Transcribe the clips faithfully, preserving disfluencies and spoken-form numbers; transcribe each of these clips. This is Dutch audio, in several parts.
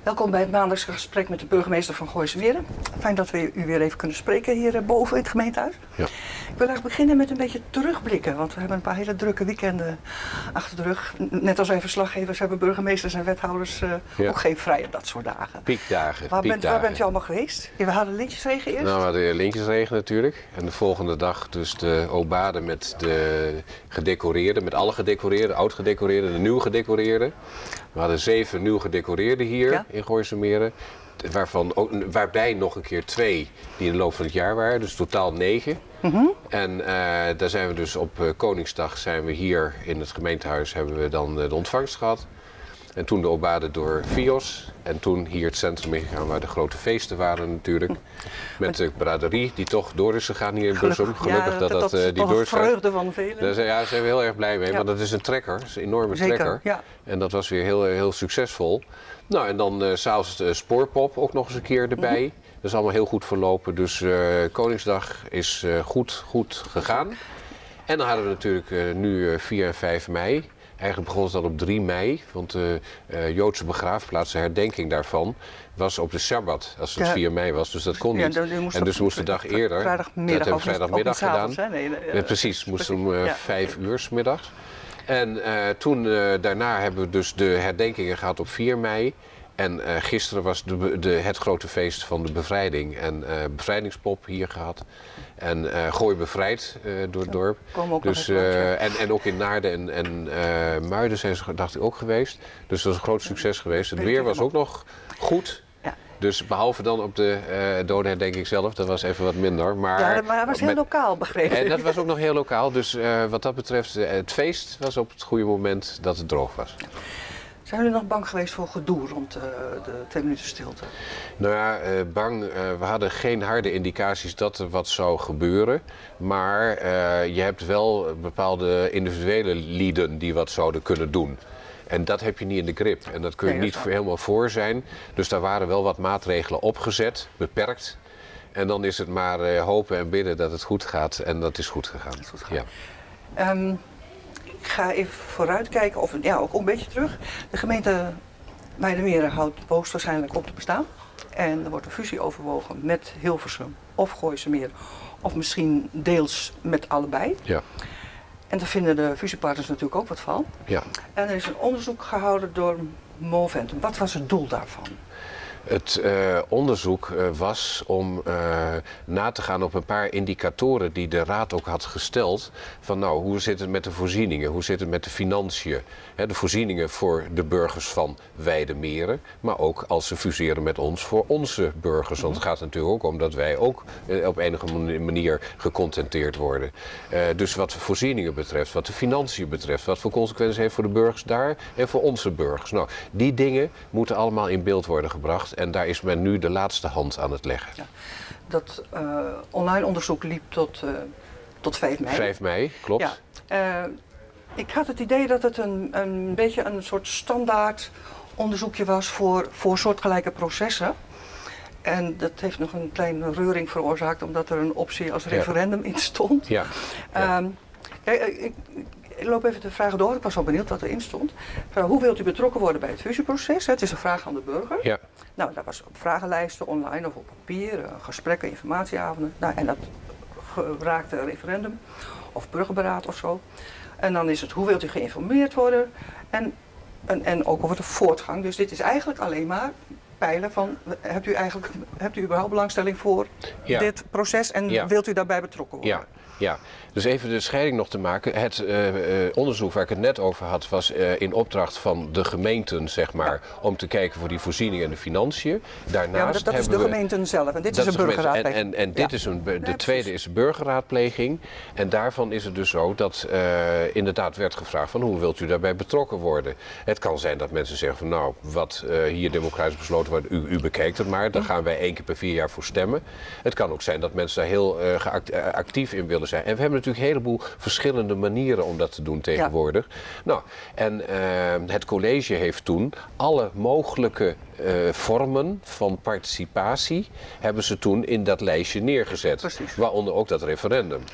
Welkom bij het maandelijkse gesprek met de burgemeester van Gooisemeren. Fijn dat we u weer even kunnen spreken hier boven in het gemeentehuis. Ja. Ik wil eigenlijk beginnen met een beetje terugblikken, want we hebben een paar hele drukke weekenden achter de rug. Net als wij verslaggevers hebben burgemeesters en wethouders uh, ja. ook geen vrije dat soort dagen. Piekdagen. Waar, piekdagen. Bent, waar bent u allemaal geweest? We hadden lintjesregen eerst? Nou, we hadden lintjesregen natuurlijk. En de volgende dag dus de obade met de gedecoreerden, met alle gedecoreerden, oud gedecoreerden, de nieuw gedecoreerden. We hadden zeven nieuw gedecoreerden hier ja. in Gooisemeren. Waarvan ook, waarbij nog een keer twee die in de loop van het jaar waren, dus totaal negen. Mm-hmm. En uh, daar zijn we dus op uh, Koningsdag zijn we hier in het gemeentehuis hebben we dan uh, de ontvangst gehad. En toen de obade door Fios. En toen hier het centrum ingegaan waar de grote feesten waren natuurlijk. Met de braderie die toch door is gegaan hier in Bussum. Gelukkig ja, dat dat, dat, dat uh, die door is. Vreugde van velen. Daar zijn, ja, daar zijn we heel erg blij mee. Ja. Want dat is een trekker, dat is een enorme Zeker, trekker. Ja. En dat was weer heel, heel succesvol. Nou en dan uh, s'avonds de spoorpop ook nog eens een keer erbij. Mm-hmm. Dat is allemaal heel goed verlopen. Dus uh, Koningsdag is uh, goed, goed gegaan. En dan hadden we natuurlijk uh, nu uh, vier en vijf mei. Eigenlijk begon het al op drie mei, want de uh, Joodse begraafplaats, de herdenking daarvan, was op de Sabbat, als het ja. vier mei was, dus dat kon niet. Ja, en dus moest de dag eerder, vrijdagmiddag, dat hebben we vrijdagmiddag gedaan. Avonds, nee, nee, ja, precies, moest om uh, ja. vijf uur 's middags. En uh, toen, uh, daarna hebben we dus de herdenkingen gehad op vier mei. En uh, gisteren was de, de, het grote feest van de bevrijding en uh, bevrijdingspop hier gehad. En uh, Gooi bevrijd uh, door het dorp. Ook dus, uh, en, en ook in Naarden en, en uh, Muiden zijn ze dacht ik ook geweest. Dus dat was een groot succes geweest. Het weer was ook nog goed. Ja. Dus behalve dan op de uh, dodenherdenking zelf, dat was even wat minder. Maar, ja, maar dat was heel met, lokaal, begrepen. En dat was ook nog heel lokaal. Dus uh, wat dat betreft, uh, het feest was op het goede moment dat het droog was. Zijn jullie nog bang geweest voor gedoe rond uh, de twee minuten stilte? Nou ja, uh, bang. Uh, we hadden geen harde indicaties dat er wat zou gebeuren. Maar uh, je hebt wel bepaalde individuele lieden die wat zouden kunnen doen. En dat heb je niet in de grip. En dat kun je nee, niet voor, helemaal voor zijn. Dus daar waren wel wat maatregelen opgezet, beperkt. En dan is het maar uh, hopen en bidden dat het goed gaat. En dat is goed gegaan. Is goed gegaan. Ja. Um, Ik ga even vooruitkijken, of ja, ook een beetje terug. De gemeente Weijdermeren houdt hoogstwaarschijnlijk op te bestaan. En er wordt een fusie overwogen met Hilversum of Gooisemeren. Of misschien deels met allebei. Ja. En daar vinden de fusiepartners natuurlijk ook wat van. Ja. En er is een onderzoek gehouden door Moventum. Wat was het doel daarvan? Het uh, onderzoek uh, was om uh, na te gaan op een paar indicatoren die de Raad ook had gesteld. Van nou, hoe zit het met de voorzieningen? Hoe zit het met de financiën? He, de voorzieningen voor de burgers van Weijdermeren. Maar ook als ze fuseren met ons voor onze burgers. Want het gaat natuurlijk ook om dat wij ook uh, op enige manier gecontenteerd worden. Uh, dus wat de voorzieningen betreft, wat de financiën betreft. Wat voor consequenties heeft voor de burgers daar en voor onze burgers. Nou, die dingen moeten allemaal in beeld worden gebracht. En daar is men nu de laatste hand aan het leggen. Ja, dat uh, online onderzoek liep tot, uh, tot vijf mei. vijf mei, klopt. Ja. Uh, ik had het idee dat het een, een beetje een soort standaard onderzoekje was voor, voor soortgelijke processen. En dat heeft nog een kleine reuring veroorzaakt omdat er een optie als referendum ja. in stond. Ja. Ja. Um, kijk, ik, Ik loop even de vragen door, ik was wel benieuwd wat erin stond. Hoe wilt u betrokken worden bij het fusieproces? Het is een vraag aan de burger. Ja. Nou, dat was op vragenlijsten, online of op papier, gesprekken, informatieavonden. Nou, en dat raakte een referendum of burgerberaad of zo. En dan is het, hoe wilt u geïnformeerd worden? En, en, en ook over de voortgang. Dus dit is eigenlijk alleen maar peilen van, hebt u eigenlijk, hebt u überhaupt belangstelling voor ja. dit proces en ja. wilt u daarbij betrokken worden? Ja. Ja, dus even de scheiding nog te maken. Het uh, uh, onderzoek waar ik het net over had was uh, in opdracht van de gemeenten, zeg maar, ja. om te kijken voor die voorzieningen en de financiën. Daarnaast ja, maar dat, dat is de we, gemeenten zelf en dit is een burgerraadpleging. En, en, en dit ja. is een, de ja, tweede is een burgerraadpleging. En daarvan is het dus zo dat uh, inderdaad werd gevraagd van hoe wilt u daarbij betrokken worden. Het kan zijn dat mensen zeggen van nou, wat uh, hier democratisch besloten wordt, u, u bekijkt het maar. Daar gaan wij één keer per vier jaar voor stemmen. Het kan ook zijn dat mensen daar heel uh, geact, uh, actief in willen zijn. En we hebben natuurlijk een heleboel verschillende manieren om dat te doen tegenwoordig. Ja. Nou, en uh, het college heeft toen alle mogelijke uh, vormen van participatie hebben ze toen in dat lijstje neergezet. Precies. Waaronder ook dat referendum.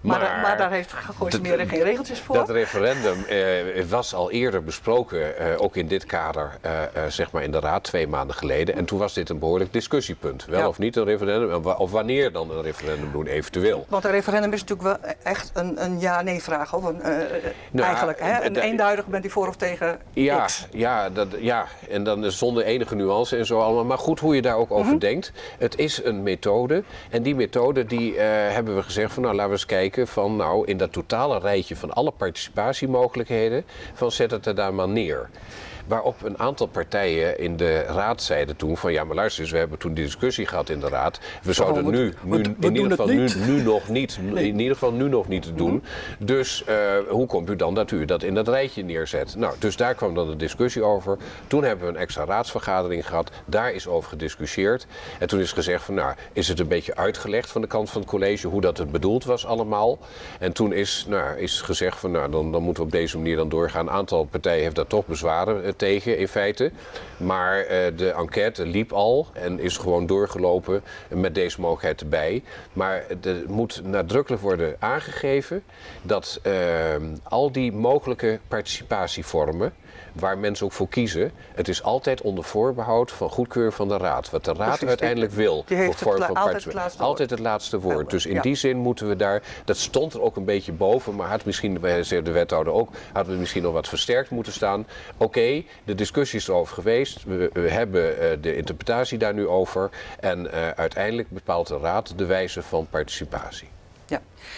Maar, maar, maar daar heeft Gooisemeer geen regeltjes voor. Dat referendum eh, was al eerder besproken, eh, ook in dit kader, eh, eh, zeg maar in de Raad, twee maanden geleden. En toen was dit een behoorlijk discussiepunt. Wel ja. of niet een referendum, of wanneer dan een referendum doen, eventueel. Want een referendum is natuurlijk wel echt een, een ja-nee-vraag. Of een, uh, nou, eigenlijk, hè? Een eenduidig bent u voor of tegen ja, X. Ja, dat, ja, en dan zonder enige nuance en zo allemaal. Maar goed, hoe je daar ook over mm-hmm. denkt. Het is een methode. En die methode, die uh, hebben we gezegd van, nou, laten we eens kijken van, nou, in dat totale rijtje van alle participatiemogelijkheden, van zet het er daar maar neer. Waarop een aantal partijen in de raad zeiden toen van ja, maar luister eens, we hebben toen die discussie gehad in de raad. We zouden oh, we, nu, nu we, we in, ieder geval, nu, nu nog niet, nee. in ieder geval nu nog niet doen. Mm-hmm. Dus uh, hoe komt u dan dat u dat in dat rijtje neerzet? Nou, dus daar kwam dan de discussie over. Toen hebben we een extra raadsvergadering gehad. Daar is over gediscussieerd. En toen is gezegd van nou, is het een beetje uitgelegd van de kant van het college hoe dat het bedoeld was allemaal. En toen is, nou, is gezegd van nou, dan, dan moeten we op deze manier dan doorgaan. Een aantal partijen heeft daar toch bezwaren tegen in feite. Maar uh, de enquête liep al en is gewoon doorgelopen met deze mogelijkheid erbij. Maar er moet nadrukkelijk worden aangegeven dat uh, al die mogelijke participatievormen waar mensen ook voor kiezen, het is altijd onder voorbehoud van goedkeur van de raad. Wat de raad Precies, uiteindelijk wil. Die heeft voor het, van altijd, het laatste altijd het laatste woord. Ja, dus in ja. die zin moeten we daar, dat stond er ook een beetje boven, maar had misschien, de wethouder ook, hadden we misschien nog wat versterkt moeten staan. Oké, okay, de discussie is erover geweest, we, we hebben uh, de interpretatie daar nu over en uh, uiteindelijk bepaalt de raad de wijze van participatie. Ja.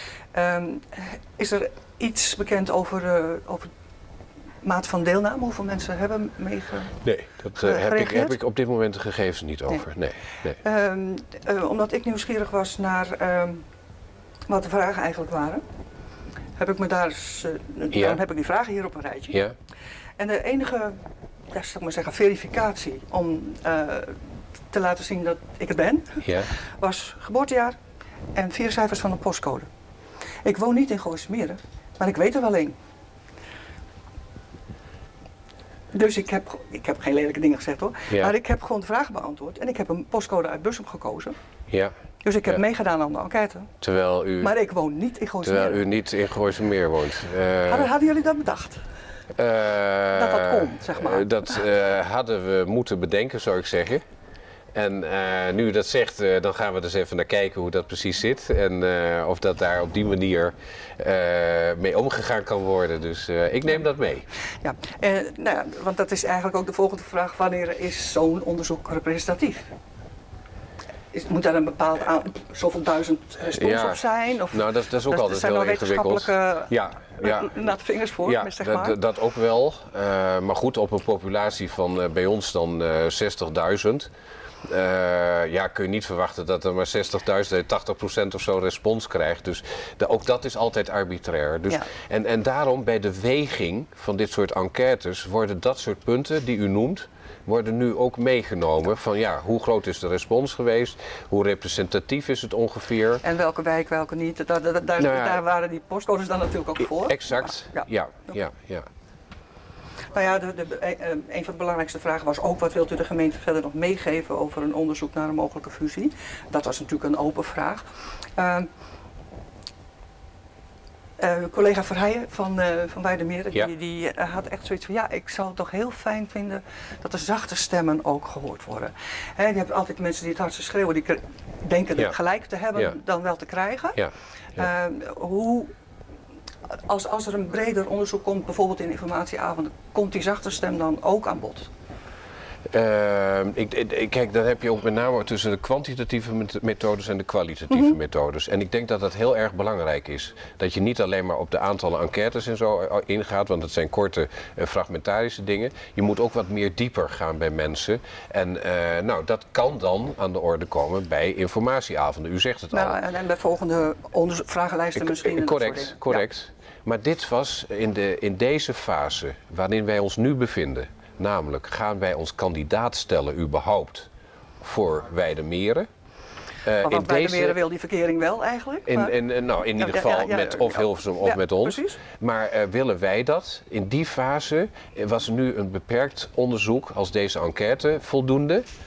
Um, is er iets bekend over, uh, over maat van deelname? Hoeveel mensen hebben meegereageerd? Nee, dat uh, heb, ik, heb ik op dit moment de gegevens niet over. Nee. Nee, nee. Um, uh, omdat ik nieuwsgierig was naar um, wat de vragen eigenlijk waren, heb ik me daar eens, uh, ja. dan heb ik die vragen hier op een rijtje. Ja. En de enige, ja, zal ik maar zeggen, verificatie om uh, te laten zien dat ik het ben, ja. was geboortejaar en vier cijfers van een postcode. Ik woon niet in Gooisemeer, maar ik weet er wel één. Dus ik heb, ik heb geen lelijke dingen gezegd hoor, ja. maar ik heb gewoon de vragen beantwoord en ik heb een postcode uit Bussum gekozen. Ja. Dus ik heb ja. meegedaan aan de enquête. Terwijl u, maar ik woon niet in Gooisemeer. Terwijl u niet in Gooisemeer woont. Uh, hadden, hadden jullie dat bedacht? Uh, dat dat kon, zeg maar. Dat uh, hadden we moeten bedenken, zou ik zeggen. En uh, nu u dat zegt, uh, dan gaan we dus even naar kijken hoe dat precies zit. En uh, of dat daar op die manier uh, mee omgegaan kan worden. Dus uh, ik neem dat mee. Ja, uh, nou ja, want dat is eigenlijk ook de volgende vraag. Wanneer is zo'n onderzoek representatief? Is, moet daar een bepaald aan, zoveel duizend respons ja. op zijn? Of, nou, dat, dat is ook dat, altijd heel ingewikkeld. Ja, ja. Naar de vingers voor, ja, zeg maar. Dat, dat ook wel. Uh, maar goed, op een populatie van uh, bij ons dan uh, zestigduizend. Uh, ja, kun je niet verwachten dat er maar zestigduizend, tachtig procent of zo respons krijgt. Dus de, ook dat is altijd arbitrair. Dus, ja. en, en daarom bij de weging van dit soort enquêtes worden dat soort punten die u noemt, worden nu ook meegenomen van ja, hoe groot is de respons geweest, hoe representatief is het ongeveer. En welke wijk, welke niet, daar, daar, daar, nou ja, daar waren die postcodes dan natuurlijk ook voor. Exact, maar, ja. Ja, ja, ja. Nou ja, de, de, een van de belangrijkste vragen was ook, wat wilt u de gemeente verder nog meegeven over een onderzoek naar een mogelijke fusie? Dat was natuurlijk een open vraag. Uh, uh, collega Verheijen van, uh, van Weidemeer, ja. die, die uh, had echt zoiets van, ja, ik zou het toch heel fijn vinden dat de zachte stemmen ook gehoord worden. He, je hebt altijd mensen die het hardste schreeuwen, die denken ja. gelijk te hebben ja. dan wel te krijgen. Ja. Ja. Uh, hoe... Als, als er een breder onderzoek komt, bijvoorbeeld in informatieavonden, komt die zachte stem dan ook aan bod? Uh, ik, ik, kijk, dat heb je ook met name tussen de kwantitatieve methodes en de kwalitatieve mm-hmm. methodes. En ik denk dat dat heel erg belangrijk is. Dat je niet alleen maar op de aantallen enquêtes en zo ingaat, want het zijn korte, uh, fragmentarische dingen. Je moet ook wat meer dieper gaan bij mensen. En uh, nou, dat kan dan aan de orde komen bij informatieavonden. U zegt het nou, al. En, en bij volgende vragenlijsten ik, misschien. Correct, correct. Ja. Maar dit was in, de, in deze fase waarin wij ons nu bevinden. Namelijk, gaan wij ons kandidaat stellen überhaupt voor Weidemeren? Uh, maar want Weidemeren wil die verkering wel eigenlijk? In, in, nou, in ieder ja, geval ja, ja, ja, met of Hilversum of ja, met ons. Precies. Maar uh, willen wij dat? In die fase was er nu een beperkt onderzoek als deze enquête voldoende.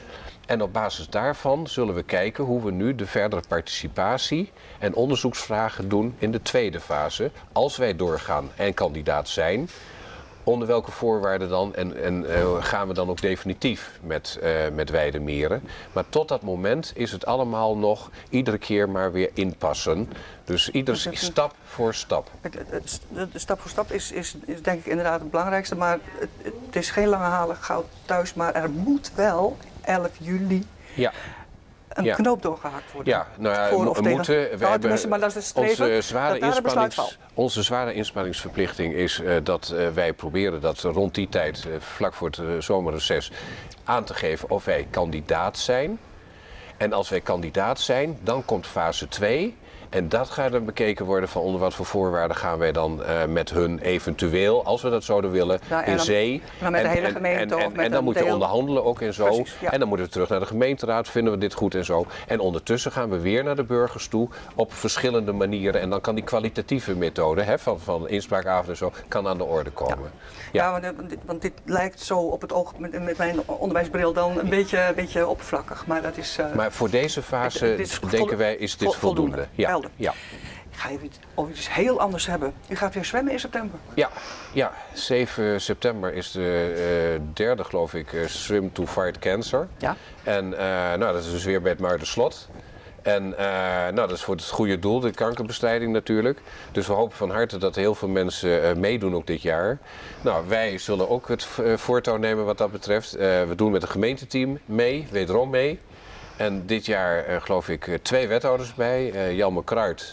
En op basis daarvan zullen we kijken hoe we nu de verdere participatie en onderzoeksvragen doen in de tweede fase. Als wij doorgaan en kandidaat zijn, onder welke voorwaarden dan en, en uh, gaan we dan ook definitief met, uh, met Weidemeren. Maar tot dat moment is het allemaal nog iedere keer maar weer inpassen. Dus iedere stap voor stap. Het, het, het, de stap voor stap is, is, is denk ik inderdaad het belangrijkste. Maar het, het is geen lange halen goud thuis. Maar er moet wel elf juli ja. een ja. knoop doorgehakt worden. Ja, nou ja, voor we of moeten. Tegen, we hebben, maar dat is het streven, onze, zware dat inspannings, onze zware inspanningsverplichting is uh, dat uh, wij proberen dat rond die tijd, uh, vlak voor het uh, zomerreces, aan te geven of wij kandidaat zijn. En als wij kandidaat zijn, dan komt fase twee. En dat gaat dan bekeken worden van onder wat voor voorwaarden gaan wij dan uh, met hun eventueel, als we dat zouden willen, ja, in dan, zee. Dan met de hele gemeente en, en, of en, met en dan moet je deel. onderhandelen ook en zo. Precies, ja. En dan moeten we terug naar de gemeenteraad, vinden we dit goed en zo. En ondertussen gaan we weer naar de burgers toe op verschillende manieren. En dan kan die kwalitatieve methode hè, van, van inspraakavond en zo, kan aan de orde komen. Ja, ja. ja want, dit, want dit lijkt zo op het oog met, met mijn onderwijsbril dan een beetje, een beetje oppervlakkig. Maar dat is... Uh, maar voor deze fase het, het denken voldoende, wij is dit voldoende. voldoende. Ja. Helder. Ja. Ik ga even over iets heel anders hebben. U gaat weer zwemmen in september. Ja, ja. zeven september is de uh, derde, geloof ik, uh, Swim to Fight Cancer. Ja. En uh, nou, dat is dus weer bij het Muiderslot. En uh, nou, dat is voor het goede doel, de kankerbestrijding natuurlijk. Dus we hopen van harte dat heel veel mensen uh, meedoen ook dit jaar. Nou, wij zullen ook het uh, voortouw nemen wat dat betreft. Uh, we doen met een gemeenteteam mee, wederom mee. En dit jaar uh, geloof ik uh, twee wethouders bij, uh, Jelme Kruid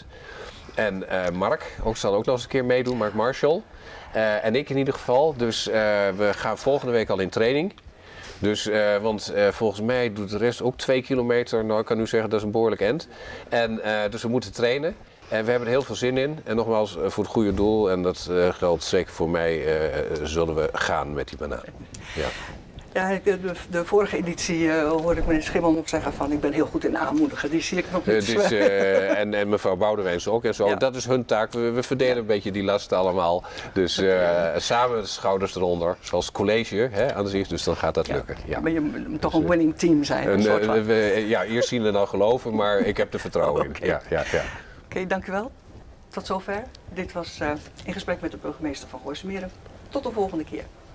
en uh, Mark. Ook zal ook nog eens een keer meedoen, Mark Marshall. Uh, en ik in ieder geval. Dus uh, we gaan volgende week al in training. Dus, uh, want uh, volgens mij doet de rest ook twee kilometer. Nou, ik kan nu zeggen dat is een behoorlijk end. En, uh, dus we moeten trainen. En we hebben er heel veel zin in. En nogmaals, uh, voor het goede doel. En dat uh, geldt zeker voor mij. Uh, zullen we gaan met die banaan. Ja. Ja, de, de vorige editie uh, hoorde ik meneer Schimmel nog zeggen van ik ben heel goed in aanmoedigen. Die zie ik nog niet. Uh, dus, uh, en, en mevrouw Boudewijns ook en zo. Ja. Dat is hun taak. We, we verdelen ja. een beetje die lasten allemaal. Dus uh, samen de schouders eronder. Zoals het college hè, aan zich. Dus dan gaat dat ja. lukken. Ja. Maar je moet toch een winning team zijn. Een, een uh, we, ja, eerst zien en dan geloven. Maar ik heb er vertrouwen oh, okay. in. Ja, ja, ja. Oké, okay, dank u wel. Tot zover. Dit was uh, in gesprek met de burgemeester van Gooisemeren. Tot de volgende keer.